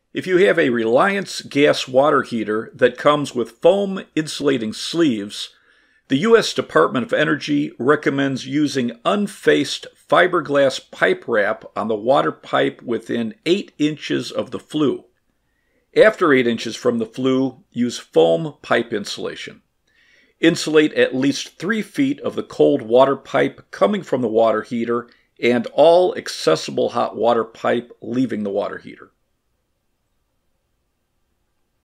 If you have a Reliance gas water heater that comes with foam insulating sleeves, the U.S. Department of Energy recommends using unfaced fiberglass pipe wrap on the water pipe within 8 inches of the flue. After 8 inches from the flue, use foam pipe insulation. Insulate at least 3 feet of the cold water pipe coming from the water heater and all accessible hot water pipe leaving the water heater.